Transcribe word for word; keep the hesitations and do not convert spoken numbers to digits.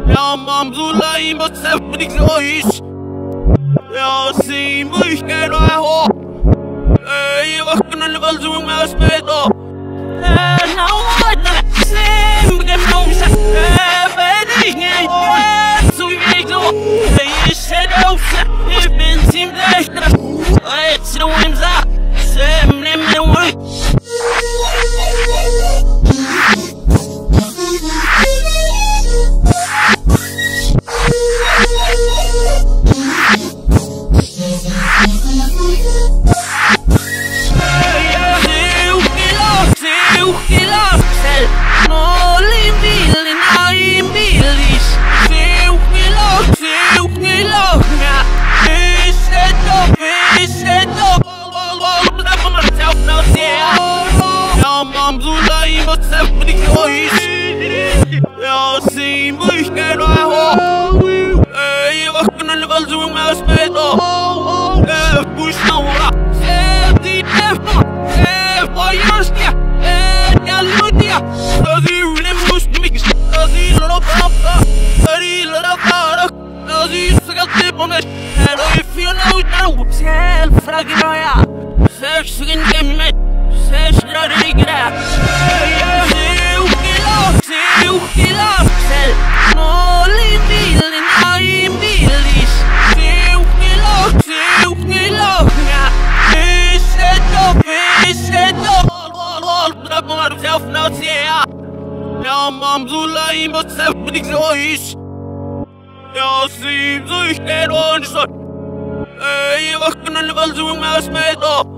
Ja, mam zulay mo sebrik zoish. Ja, si mush kero ho. Ey, wakna level zoom mas pedo. Eh, now what? Sim, get no sa. Eh, bedi ngay. So we make the. Hey, said out. If been seem that. Hey, it's the whims up. Sim, nem nem worry. Ja, sim, mush kero ho. Ey, wakna level zoom mas pedo. Eh, push now ora. Eh, di defo. Eh, boyoskia. Eh, yaludia. Dozi really mush mix. Dozi lo papa. Dozi lo para. Dozi sagate pomesh. Hello, if you know now. Self fragnoya. Self skin game. Self radigra. Ja, mam zulay mo sebrik zoish. Ja, sim, zoish kero nishon. Ey, wakna level zoom mas medo.